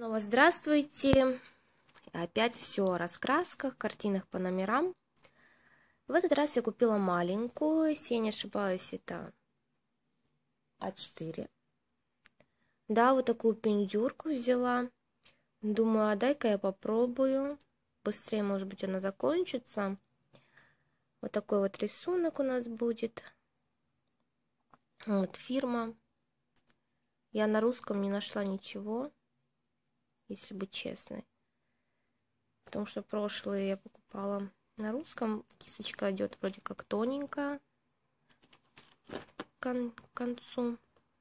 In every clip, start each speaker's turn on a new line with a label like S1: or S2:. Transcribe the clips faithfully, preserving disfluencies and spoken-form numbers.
S1: Снова здравствуйте! Опять все о раскрасках, картинах по номерам. В этот раз я купила маленькую, если я не ошибаюсь, это а четыре. Да, вот такую пиндюрку взяла. Думаю, а дай-ка я попробую. Быстрее, может быть, она закончится. Вот такой вот рисунок у нас будет. Вот фирма. Я на русском не нашла ничего, если быть честной. Потому что прошлые я покупала на русском. Кисточка идет вроде как тоненькая к кон концу.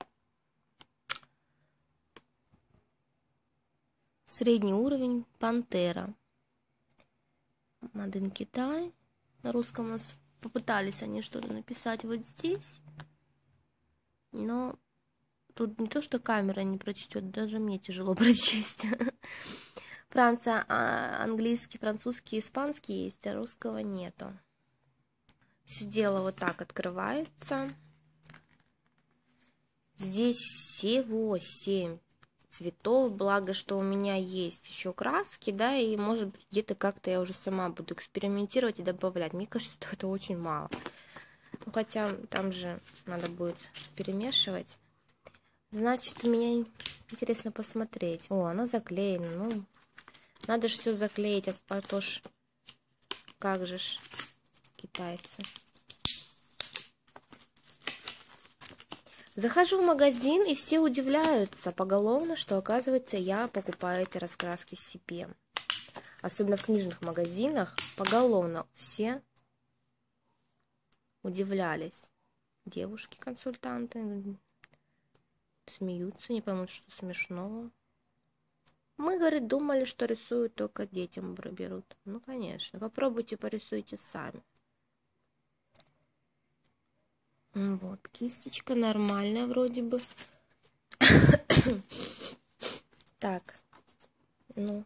S1: Средний уровень Пантера. Made in Китай. На русском у нас попытались они что-то написать вот здесь. Но тут не то, что камера не прочтет, даже мне тяжело прочесть. Франция, английский, французский, испанский есть, а русского нету. Все дело вот так открывается. Здесь всего семь цветов, благо, что у меня есть еще краски, да, и может быть где-то как-то я уже сама буду экспериментировать и добавлять. Мне кажется, что это очень мало. Ну, хотя там же надо будет перемешивать. Значит, у меня интересно посмотреть. О, она заклеена. Ну, надо же все заклеить, а то ж как же ж китайцы. Захожу в магазин, и все удивляются поголовно, что, оказывается, я покупаю эти раскраски себе. Особенно в книжных магазинах поголовно все удивлялись. Девушки-консультанты смеются, не поймут, что смешного. Мы, говорит, думали, что рисуют только детям берут. Ну, конечно, попробуйте, порисуйте сами. Вот, кисточка нормальная вроде бы. Так, ну,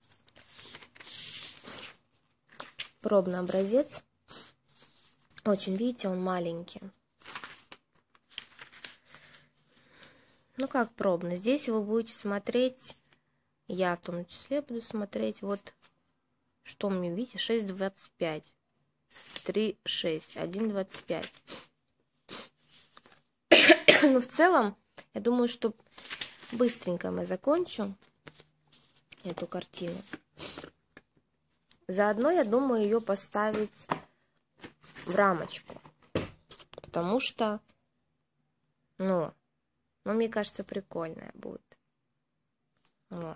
S1: пробный образец. Очень, видите, он маленький. Ну, как пробный. Здесь вы будете смотреть, я в том числе буду смотреть, вот, что мне, видите, шесть двадцать пять. три шесть, один двадцать пять. Но в целом, я думаю, что быстренько мы закончим эту картину. Заодно, я думаю, ее поставить в рамочку. Потому что, ну, ну, мне кажется, прикольная будет. Вот.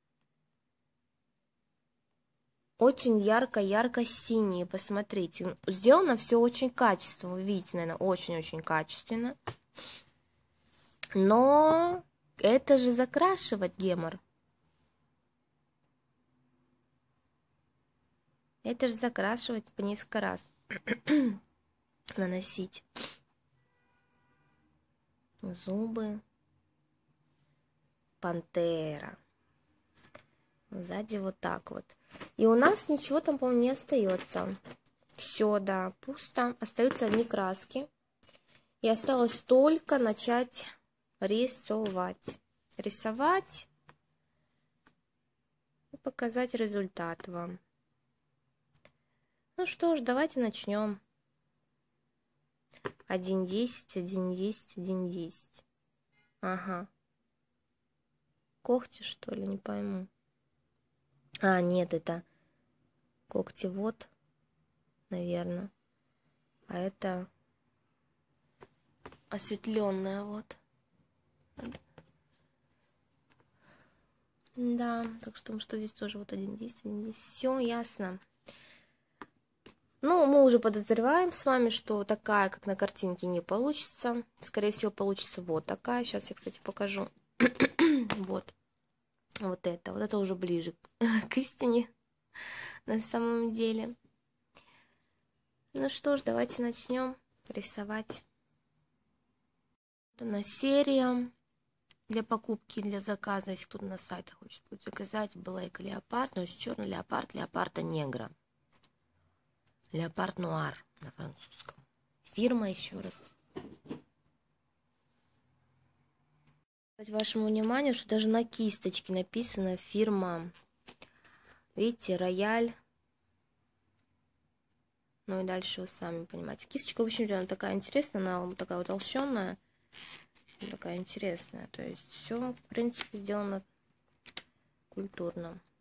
S1: Очень ярко-ярко синие, посмотрите. Сделано все очень качественно. Вы видите, наверное, очень-очень качественно. Но это же закрашивать гемор. Это же закрашивать по несколько раз. Наносить. Зубы. Пантера. Сзади вот так вот. И у нас ничего там, по-моему, не остается. Все, да, пусто. Остаются одни краски. И осталось только начать рисовать. Рисовать и показать результат вам. Ну что ж, давайте начнем. один десять, один десять, один десять. Ага. Когти, что ли, не пойму. А, нет, это когти вот, наверное. А это осветленная вот. Да, так что, что здесь тоже вот один десять, один десять. Все ясно. Ну, мы уже подозреваем с вами, что такая, как на картинке, не получится. Скорее всего, получится вот такая. Сейчас я, кстати, покажу. Вот. Вот это. Вот это уже ближе к истине на самом деле. Ну что ж, давайте начнем рисовать. Это серия для покупки, для заказа. Если кто-то на сайтах хочет будет заказать, Black Leopard, но есть черный леопард, леопарда негра. Леопард нуар на французском. Фирма, еще раз. Вашему вниманию, что даже на кисточке написана фирма, видите, Рояль. Ну и дальше вы сами понимаете. Кисточка, в общем-то, она такая интересная, она вот такая вот толщенная, такая интересная. То есть все, в принципе, сделано культурно.